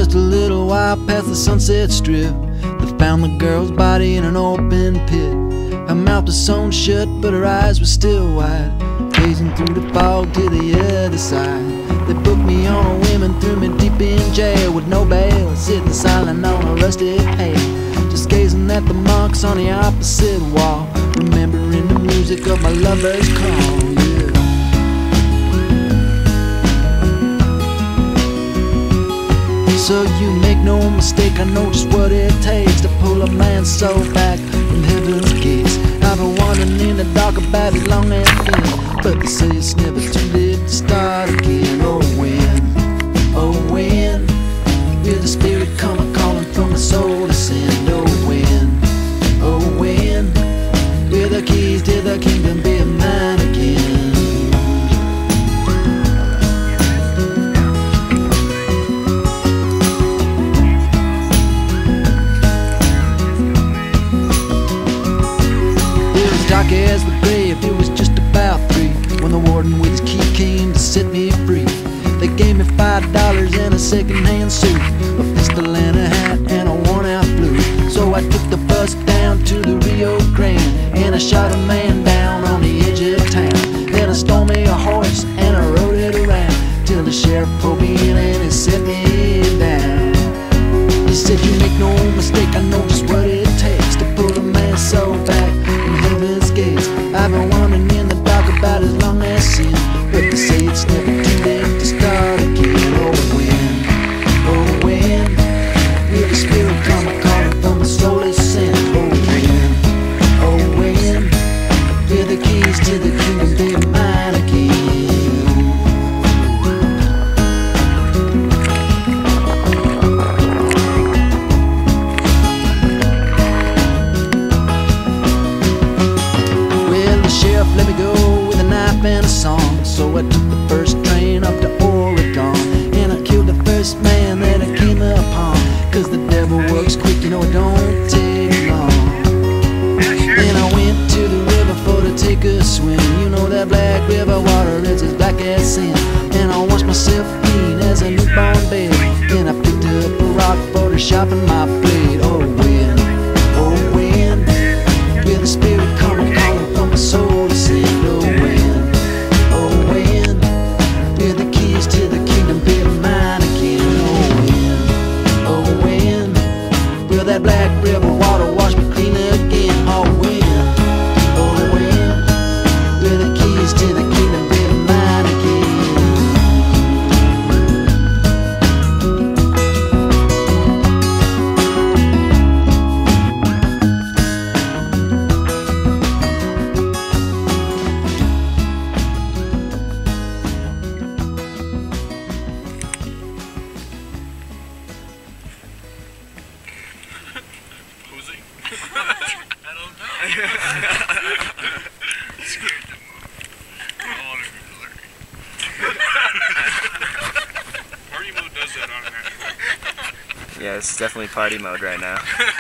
just a little while past the Sunset Strip, they found the girl's body in an open pit. Her mouth was sewn shut, but her eyes were still wide, gazing through the fog to the other side. They booked me on a whim and threw me deep in jail with no bail, sitting silent on a rusted pad, just gazing at the marks on the opposite wall, remembering the music of my lover's call. Yeah. So you make no mistake, I know just what it takes to pull a man's soul back from heaven's gates. I've been wandering in the dark about as long as then, but they say it's never too late to start again. Oh when will the spirit come a-calling from my soul to send? Oh when will the keys to the kingdom be mine again? Dark as the grave, it was just about 3 when the warden with his key came to set me free. They gave me $5 and a second-hand suit, a pistol and a hat and a worn-out blue. So I took the bus down to the Rio Grande and I shot a man down on the edge of town. Then I stole me a horse and I rode it around till the sheriff pulled me in and he set me down. He said, you make no mistake, I know just what it takes to pull a man's soul back from heaven's gates. I've been wandering in the dark about as long as sin, but they say it's never too late to start again. Oh when will the spirit come a-calling from the soul it sent? Oh when will the keys to the kingdom be mine again? Let me go with a knife and a song, so I took the first train up to Oregon, and I killed the first man that I came upon, cause the devil works quick, you know it don't take long. Then I went to the river for to take a swim, you know that black river water is as black as sin, and I washed myself clean as a newborn baby, then I picked up a rock for to sharpen my blade. Oh when will the spirit come and call from my soul to send? Oh when will the keys to the kingdom be mine again? Oh when will that black river water wash me clean again? Oh when will the keys to the kingdom be mine again? I don't know. Scared to move. I want to be blurry. Party mode does that automatically. Yeah, it's definitely party mode right now.